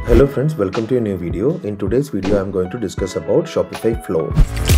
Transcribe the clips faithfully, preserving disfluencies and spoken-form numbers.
Hello friends, welcome to a new video. In today's video, I am going to discuss about Shopify Flow.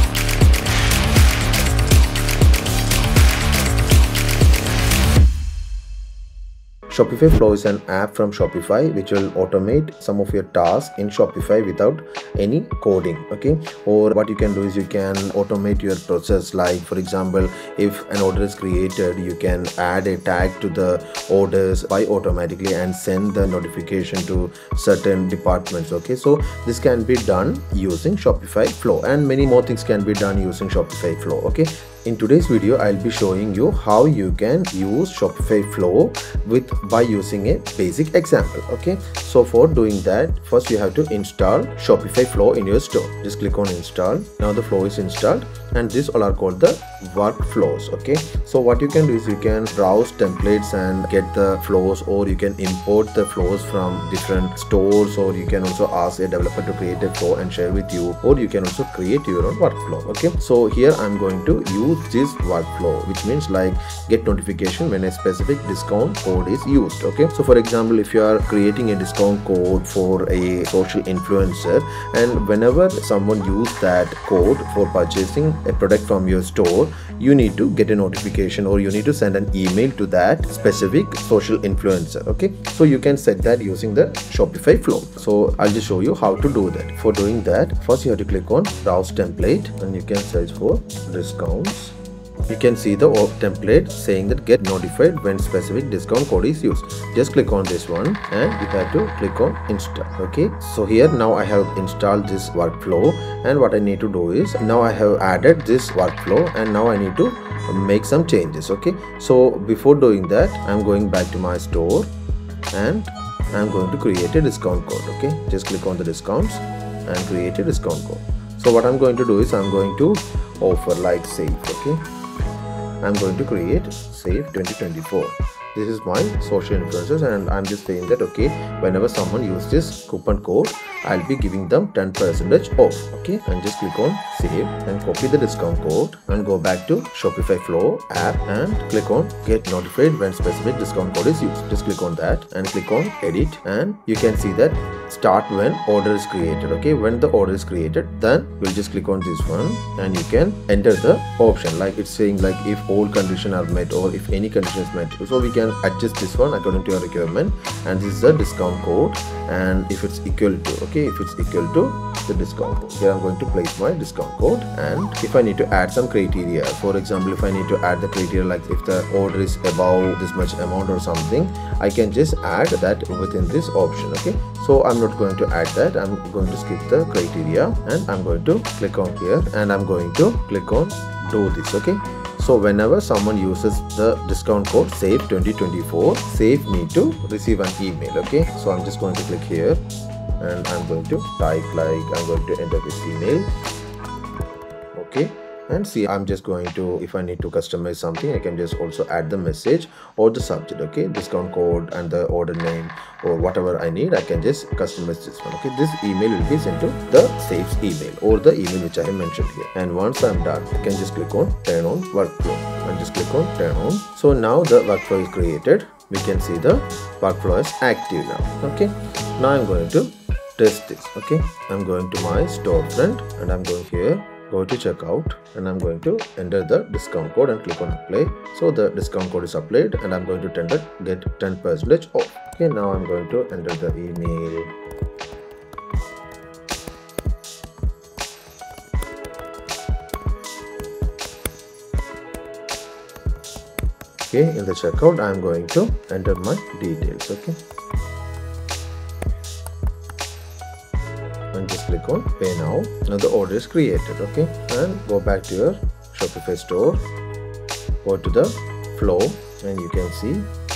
Shopify Flow is an app from Shopify which will automate some of your tasks in Shopify without any coding. Okay, or what you can do is you can automate your process. Like for example, if an order is created, you can add a tag to the orders by automatically and send the notification to certain departments. Okay, so this can be done using Shopify Flow, and many more things can be done using Shopify Flow. Okay, in today's video, I'll be showing you how you can use Shopify Flow with by using a basic example. Okay, so for doing that, first you have to install Shopify Flow in your store. Just click on install. Now the flow is installed, and these all are called the workflows. Okay, so what you can do is you can browse templates and get the flows, or you can import the flows from different stores, or you can also ask a developer to create a flow and share with you, or you can also create your own workflow. Okay, so here I'm going to use this workflow, which means like get notification when a specific discount code is used. Okay, so for example, if you are creating a discount code for a social influencer, and whenever someone use that code for purchasing a product from your store, you need to get a notification, or you need to send an email to that specific social influencer. Okay, so you can set that using the Shopify Flow. So I'll just show you how to do that. For doing that, first you have to click on browse template, and you can search for discounts. You can see the template saying that get notified when specific discount code is used. Just click on this one, and you have to click on install. Okay, so here now I have installed this workflow, and what I need to do is now I have added this workflow, and now I need to make some changes. Okay, so before doing that, I'm going back to my store, and I'm going to create a discount code. Okay, just click on the discounts and create a discount code. So what I'm going to do is I'm going to offer like save. Okay, I'm going to create save twenty twenty-four. This is my social influencers, and I'm just saying that okay, whenever someone uses this coupon code, I'll be giving them ten percent off. Okay, and just click on save and copy the discount code and go back to Shopify Flow app and click on get notified when specific discount code is used. Just click on that and click on edit, and you can see that start when order is created. Okay, when the order is created, then we'll just click on this one, and you can enter the option like it's saying like if all conditions are met or if any condition is met. So we can adjust this one according to your requirement, and this is the discount code, and if it's equal to okay if it's equal to the discount code, here I'm going to place my discount code. And if I need to add some criteria, for example, if I need to add the criteria like if the order is above this much amount or something, I can just add that within this option. Okay, so I'm not going to add that. I'm going to skip the criteria, and I'm going to click on here, and I'm going to click on do this. Okay, so whenever someone uses the discount code save twenty twenty-four, save me to receive an email. Okay, so I'm just going to click here, and I'm going to type like I'm going to enter this email. Okay, and see, I'm just going to, if I need to customize something, I can just also add the message or the subject. Okay, discount code and the order name or whatever I need, I can just customize this one. Okay, this email will be sent to the saves email or the email which I have mentioned here. And once I'm done, I can just click on turn on workflow and just click on turn on. So now the workflow is created. We can see the workflow is active now. Okay, now I'm going to test this. Okay, I'm going to my storefront, and I'm going here, go to checkout, and I'm going to enter the discount code and click on apply. So the discount code is applied, and I'm going to tender get ten percent off. Okay, now I'm going to enter the email. Okay, in the checkout, I'm going to enter my details. Okay, and just click on pay now. Now the order is created. Okay, and go back to your Shopify store, go to the flow, and you can see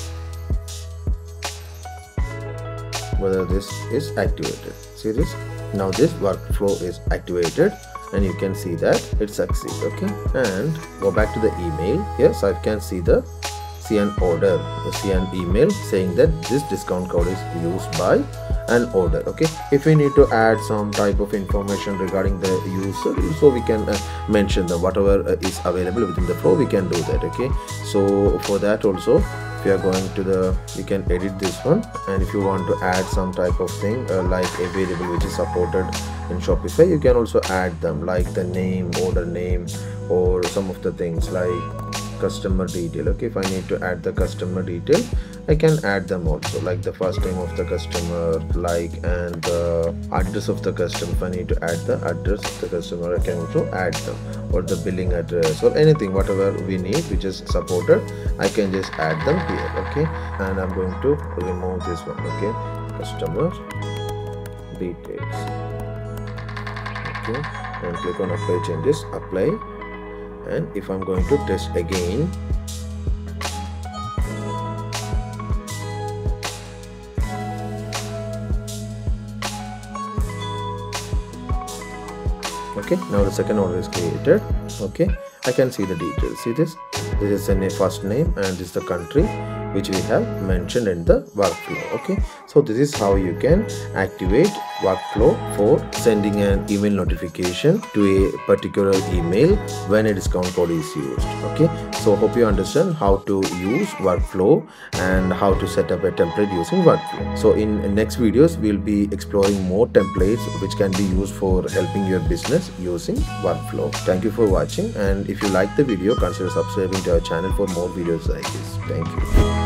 whether this is activated. See this? Now this workflow is activated, and you can see that it succeeds. Okay, and go back to the email. Yes, I can see the see an order, see an email saying that this discount code is used by an order. Okay, if we need to add some type of information regarding the user, so we can uh, mention the whatever uh, is available within the flow, we can do that. Okay, so for that also, if you are going to the, you can edit this one, and if you want to add some type of thing uh, like a variable which is supported in Shopify, you can also add them, like the name, order name, or some of the things like customer detail. Okay, if I need to add the customer detail, I can add them also, like the first name of the customer, like, and the address of the customer. If I need to add the address of the customer, I can also add them, or the billing address, or anything, whatever we need which is supported, I can just add them here. Okay, and I'm going to remove this one. Okay, customer details. Okay, and click on apply changes, apply, and if I'm going to test again, okay, now the second order is created. Okay, I can see the details. See this, this is a first name, and this is the country which we have mentioned in the workflow. Okay, so this is how you can activate workflow for sending an email notification to a particular email when a discount code is used. Okay, so hope you understand how to use workflow and how to set up a template using workflow. So in next videos we'll be exploring more templates which can be used for helping your business using workflow. Thank you for watching, and if you like the video, consider subscribing to our channel for more videos like this. Thank you.